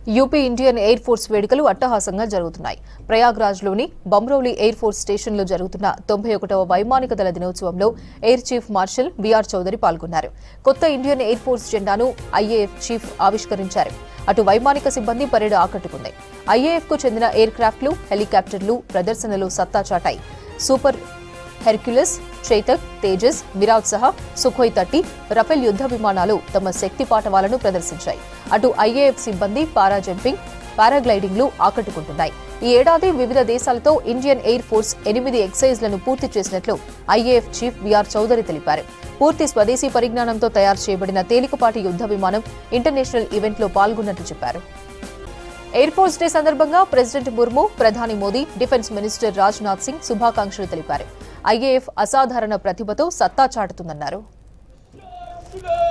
UP Indian air force వేడుకలు అట్టహాసంగా జరుగుతున్నాయి. ప్రయాగ్రాజ్లోని బమ్రౌలి ఎయిర్ ఫోర్స్ స్టేషన్లో జరుగుతున్న 91వ వైమానిక దళ దినోత్సవంలో air chief marshal BR Chaudhari పాల్గొన్నారు. కొత్త ఇండియన్ ఎయిర్ ఫోర్స్ జెండాను ఐఏఎఫ్ చీఫ్ ఆవిష్కరించారు. అటు వైమానిక సిబ్బంది పరేడ్ ఆకట్టుకుంది. ఐఏఎఫ్ కు చెందిన ఎయిర్ క్రాఫ్ట్లు, హెలికాప్టర్లు ప్రదర్శనలు సత్తా చాటాయి. Super Hercules, Chetak, Tejas, Mirage సహా సుఖోయ్ 30, రఫేల్ యుద్ధ విమానాలు తమ శక్తి పాఠవాలను ప్రదర్శించాయి. అటు ఐఏఎఫ్ సిబ్బంది పారా జంపింగ్, పారాగ్లైడింగ్లు ఆకట్టుకుంటున్నాయి. ఈ ఏడాది వివిధ దేశాలతో ఇండియన్ ఎయిర్ ఫోర్స్ 8 ఎక్సైజ్లను పూర్తి చేసినట్లు ఐఏఎఫ్ చీఫ్ బీఆర్ చౌదరి తెలిపారు. పూర్తి స్వదేశీ పరిజ్ఞానంతో తయారు చేయబడిన తేలికపాటి యుద్ధ విమానం ఇంటర్నేషనల్ ఈవెంట్లో పాల్గొన్నట్లు చెప్పారు. ఎయిర్ ఫోర్స్ డే సందర్భంగా ప్రెసిడెంట్ ముర్ము, ప్రధాని మోదీ, డిఫెన్స్ మినిస్టర్ రాజ్నాథ్ సింగ్ శుభాకాంక్షలు తెలిపారు. ఐఏఎఫ్ అసాధారణ ప్రతిభతో సత్తా చాటుతుందన్నారు.